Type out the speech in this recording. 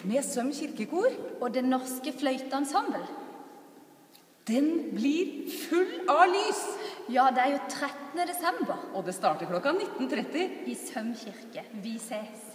med Søm kirkekor. Og Det Norske Fløyteensemble. Den blir full av lys. Ja, det er jo 13. desember. Og det starter klokka 19:30. I Søm kirke. Vi ses.